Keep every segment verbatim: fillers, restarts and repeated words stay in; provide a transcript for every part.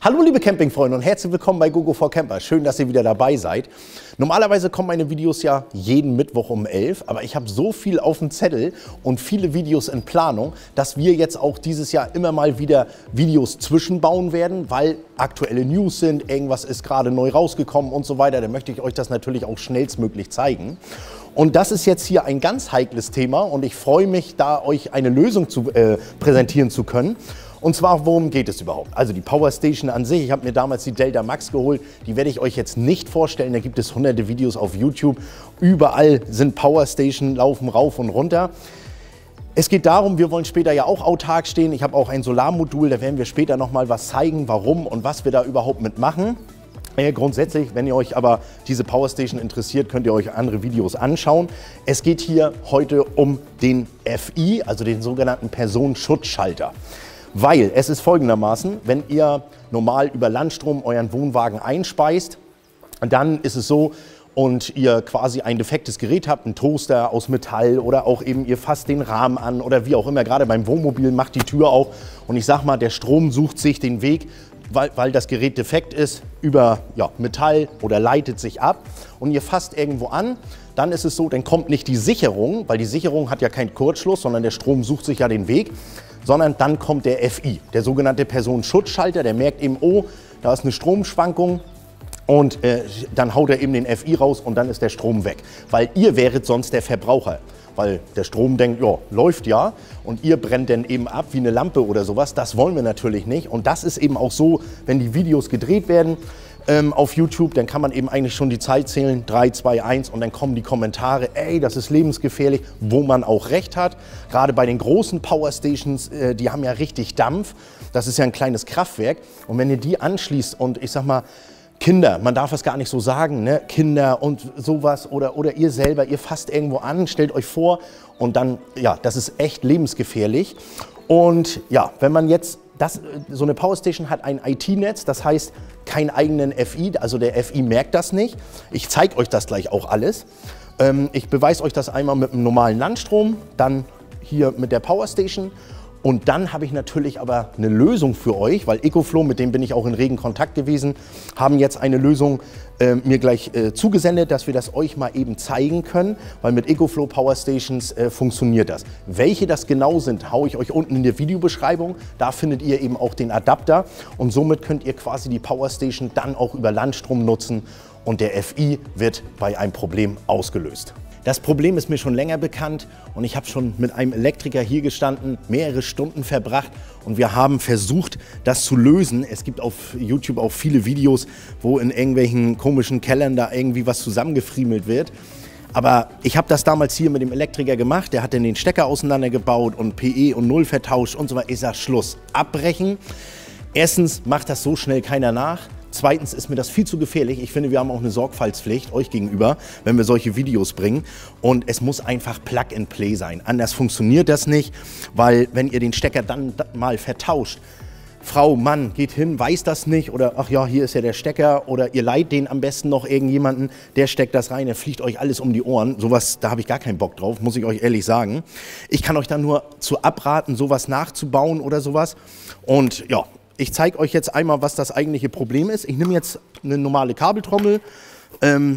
Hallo liebe Campingfreunde und herzlich willkommen bei GoGo for Camper. Schön, dass ihr wieder dabei seid. Normalerweise kommen meine Videos ja jeden Mittwoch um elf, aber ich habe so viel auf dem Zettel und viele Videos in Planung, dass wir jetzt auch dieses Jahr immer mal wieder Videos zwischenbauen werden, weil aktuelle News sind, irgendwas ist gerade neu rausgekommen und so weiter. Da möchte ich euch das natürlich auch schnellstmöglich zeigen. Und das ist jetzt hier ein ganz heikles Thema und ich freue mich, da euch eine Lösung zu, äh, präsentieren zu können. Und zwar, worum geht es überhaupt? Also die Powerstation an sich, ich habe mir damals die Delta Max geholt, die werde ich euch jetzt nicht vorstellen, da gibt es hunderte Videos auf YouTube. Überall sind Powerstation, laufen rauf und runter. Es geht darum, wir wollen später ja auch autark stehen. Ich habe auch ein Solarmodul, da werden wir später noch mal was zeigen, warum und was wir da überhaupt mitmachen. Ja, grundsätzlich, wenn ihr euch aber diese Powerstation interessiert, könnt ihr euch andere Videos anschauen. Es geht hier heute um den F I, also den sogenannten Personenschutzschalter. Weil es ist folgendermaßen, wenn ihr normal über Landstrom euren Wohnwagen einspeist, dann ist es so, und ihr quasi ein defektes Gerät habt, einen Toaster aus Metall oder auch eben ihr fasst den Rahmen an oder wie auch immer, gerade beim Wohnmobil macht die Tür auf und ich sag mal, der Strom sucht sich den Weg, weil, weil das Gerät defekt ist, über ja, Metall oder leitet sich ab und ihr fasst irgendwo an, dann ist es so, dann kommt nicht die Sicherung, weil die Sicherung hat ja keinen Kurzschluss, sondern der Strom sucht sich ja den Weg, sondern dann kommt der F I, der sogenannte Personenschutzschalter, der merkt eben, oh, da ist eine Stromschwankung und äh, dann haut er eben den F I raus und dann ist der Strom weg, weil ihr wäret sonst der Verbraucher, weil der Strom denkt, ja, läuft ja und ihr brennt dann eben ab wie eine Lampe oder sowas, das wollen wir natürlich nicht und das ist eben auch so, wenn die Videos gedreht werden, Ähm, auf YouTube, dann kann man eben eigentlich schon die Zeit zählen, drei, zwei, eins und dann kommen die Kommentare, ey, das ist lebensgefährlich, wo man auch recht hat. Gerade bei den großen Powerstations, äh, die haben ja richtig Dampf, das ist ja ein kleines Kraftwerk und wenn ihr die anschließt und ich sag mal, Kinder, man darf es gar nicht so sagen, ne? Kinder und sowas oder, oder ihr selber, ihr fasst irgendwo an, stellt euch vor und dann, ja, das ist echt lebensgefährlich. Und ja, wenn man jetzt, das, so eine Powerstation hat ein I T-Netz, das heißt keinen eigenen F I, also der F I merkt das nicht. Ich zeige euch das gleich auch alles. Ähm, ich beweise euch das einmal mit einem normalen Landstrom, dann hier mit der Powerstation. Und dann habe ich natürlich aber eine Lösung für euch, weil EcoFlow, mit dem bin ich auch in regen Kontakt gewesen, haben jetzt eine Lösung äh, mir gleich äh, zugesendet, dass wir das euch mal eben zeigen können, weil mit EcoFlow Powerstations äh, funktioniert das. Welche das genau sind, haue ich euch unten in der Videobeschreibung. Da findet ihr eben auch den Adapter und somit könnt ihr quasi die Powerstation dann auch über Landstrom nutzen und der F I wird bei einem Problem ausgelöst. Das Problem ist mir schon länger bekannt und ich habe schon mit einem Elektriker hier gestanden, mehrere Stunden verbracht und wir haben versucht, das zu lösen. Es gibt auf YouTube auch viele Videos, wo in irgendwelchen komischen Kellern da irgendwie was zusammengefriemelt wird. Aber ich habe das damals hier mit dem Elektriker gemacht, der hat dann den Stecker auseinandergebaut und P E und Null vertauscht und so weiter. Ich sage Schluss, abbrechen. Erstens macht das so schnell keiner nach. Zweitens ist mir das viel zu gefährlich. Ich finde, wir haben auch eine Sorgfaltspflicht euch gegenüber, wenn wir solche Videos bringen. Und es muss einfach Plug and Play sein. Anders funktioniert das nicht, weil wenn ihr den Stecker dann mal vertauscht, Frau, Mann, geht hin, weiß das nicht oder ach ja, hier ist ja der Stecker oder ihr leiht den am besten noch irgendjemanden, der steckt das rein, der fliegt euch alles um die Ohren. Sowas, da habe ich gar keinen Bock drauf, muss ich euch ehrlich sagen. Ich kann euch dann nur zu abraten, sowas nachzubauen oder sowas. Und ja, ich zeige euch jetzt einmal, was das eigentliche Problem ist. Ich nehme jetzt eine normale Kabeltrommel ähm,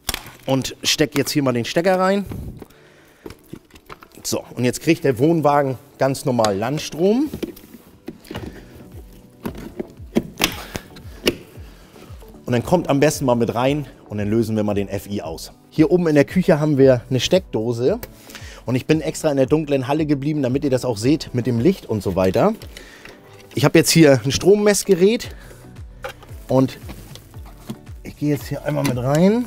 und stecke jetzt hier mal den Stecker rein. So, und jetzt kriegt der Wohnwagen ganz normal Landstrom. Und dann kommt am besten mal mit rein und dann lösen wir mal den F I aus. Hier oben in der Küche haben wir eine Steckdose und ich bin extra in der dunklen Halle geblieben, damit ihr das auch seht mit dem Licht und so weiter. Ich habe jetzt hier ein Strommessgerät und ich gehe jetzt hier einmal mit rein.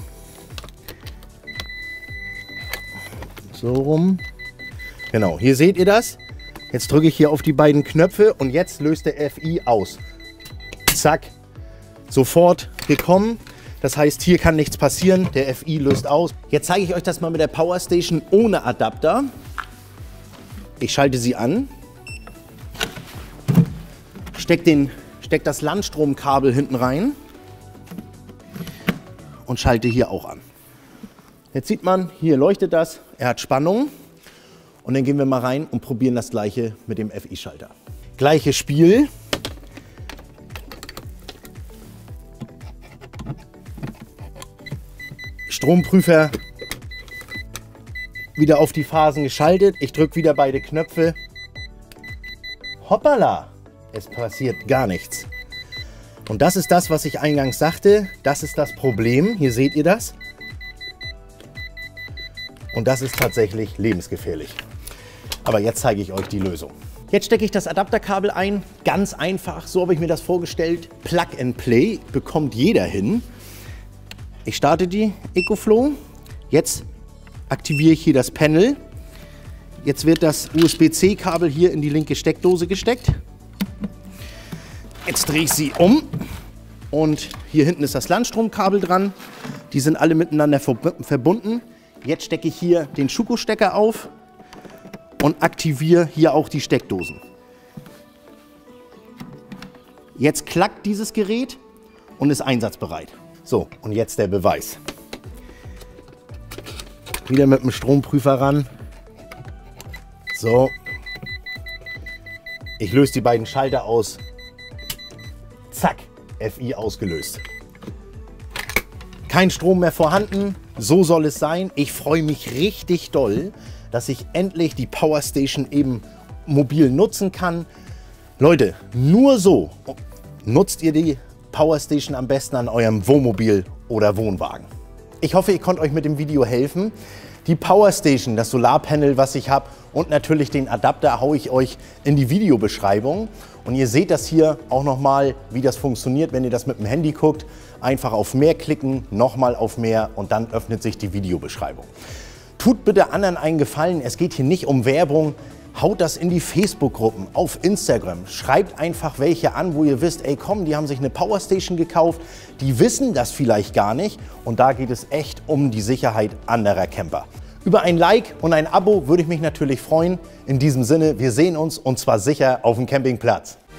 So rum. Genau, hier seht ihr das. Jetzt drücke ich hier auf die beiden Knöpfe und jetzt löst der F I aus. Zack, sofort gekommen. Das heißt, hier kann nichts passieren, der F I löst aus. Jetzt zeige ich euch das mal mit der Powerstation ohne Adapter. Ich schalte sie an. Steck, den, steck das Landstromkabel hinten rein und schalte hier auch an. Jetzt sieht man, hier leuchtet das, er hat Spannung und dann gehen wir mal rein und probieren das gleiche mit dem F I-Schalter. Gleiches Spiel. Stromprüfer wieder auf die Phasen geschaltet. Ich drücke wieder beide Knöpfe. Hoppala! Es passiert gar nichts. Und das ist das, was ich eingangs sagte. Das ist das Problem. Hier seht ihr das. Und das ist tatsächlich lebensgefährlich. Aber jetzt zeige ich euch die Lösung. Jetzt stecke ich das Adapterkabel ein. Ganz einfach, so habe ich mir das vorgestellt. Plug and Play bekommt jeder hin. Ich starte die EcoFlow. Jetzt aktiviere ich hier das Panel. Jetzt wird das U S B C Kabel hier in die linke Steckdose gesteckt. Jetzt drehe ich sie um und hier hinten ist das Landstromkabel dran. Die sind alle miteinander verbunden. Jetzt stecke ich hier den Schuko-Stecker auf und aktiviere hier auch die Steckdosen. Jetzt klackt dieses Gerät und ist einsatzbereit. So, und jetzt der Beweis. Wieder mit dem Stromprüfer ran. So. Ich löse die beiden Schalter aus. Zack, F I ausgelöst. Kein Strom mehr vorhanden, so soll es sein. Ich freue mich richtig doll, dass ich endlich die Powerstation eben mobil nutzen kann. Leute, nur so nutzt ihr die Powerstation am besten an eurem Wohnmobil oder Wohnwagen. Ich hoffe, ihr konntet euch mit dem Video helfen. Die Powerstation, das Solarpanel, was ich habe, und natürlich den Adapter haue ich euch in die Videobeschreibung. Und ihr seht das hier auch nochmal, wie das funktioniert, wenn ihr das mit dem Handy guckt. Einfach auf Mehr klicken, nochmal auf Mehr und dann öffnet sich die Videobeschreibung. Tut bitte anderen einen Gefallen, es geht hier nicht um Werbung. Haut das in die Facebook-Gruppen, auf Instagram. Schreibt einfach welche an, wo ihr wisst, ey komm, die haben sich eine Powerstation gekauft. Die wissen das vielleicht gar nicht. Und da geht es echt um die Sicherheit anderer Camper. Über ein Like und ein Abo würde ich mich natürlich freuen. In diesem Sinne, wir sehen uns und zwar sicher auf dem Campingplatz.